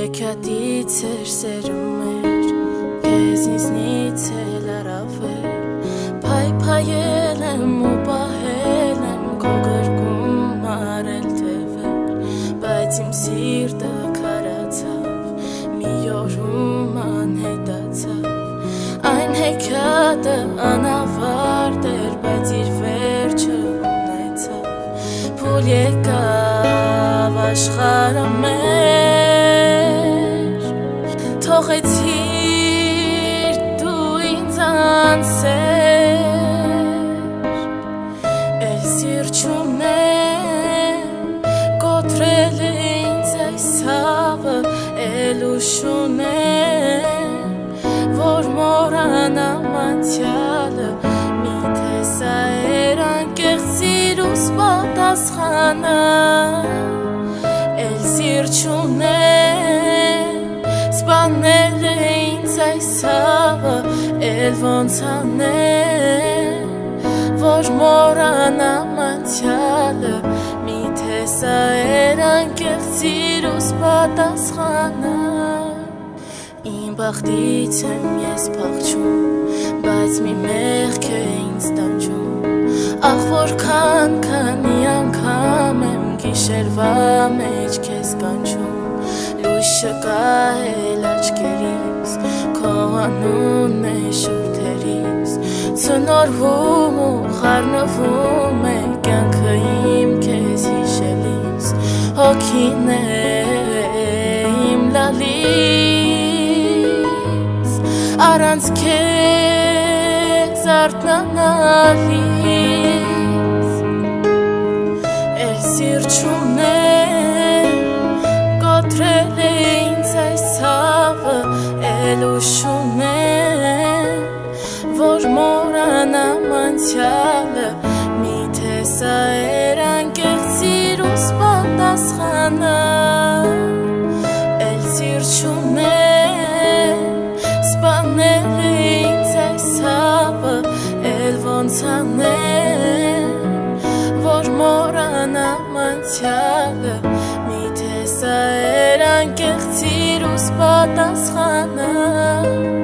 Եկյատից էր սերում էր, կեզ ինձնից էլ առավել, փայփայել եմ ու պահել եմ, քո գրկում արել թևեր, բայց իմ սիրտը քարացավ, մի օրում անհետացավ, այն հեքիաթը անավարտ էր, բայց իր վերջը ունեցավ, փուլ եկավ աշխարհը մեր, թողեցիր դու ինձ անսեր, էլ սիրտ չունեմ, կոտրել է ինձ այս ցավը, էլ ուժ չունեմ, որ մոռանամ անցյալը, միթե սա էր անկեղծ սիրուս պատասխանը, էլ սիրտ չունեմ, սպանել է ինձ այս ցավը, էլ ոնց անեմ, որ մոռանամ անցյալը, միթե սա էր անկեղծ սիրուս պատասխանը, իմ բախտից եմ ես փախչում, բայց մի մեղք է ինձ տանջում, ախ որքան քանի անգամ եմ գիշերվա մեջ քեզ կանչում, լույս չկա էլ աչքերիս, քո անունն է շուրթերիս, ցնորվում ու խառնվում է կյանքը իմ քեզ հիշելիս, հոգին է իմ լալիս, առանց քեզ արթնանալիս, էլ սիրտ չունեմ, կոտրել է ինձ այս ցավը, էլ ուժ չունեմ, որ մոռանամ անցյալը, միթե սա էր անկեղծ սիրուս պատասխանը, էլ սիրտ չունեմ, սպանել է ինձ այս ցավը, էլ ոնց անեմ, որ մոռանամ անցյալը, միթե սա էր անկեղծ սիրուս պատասխանը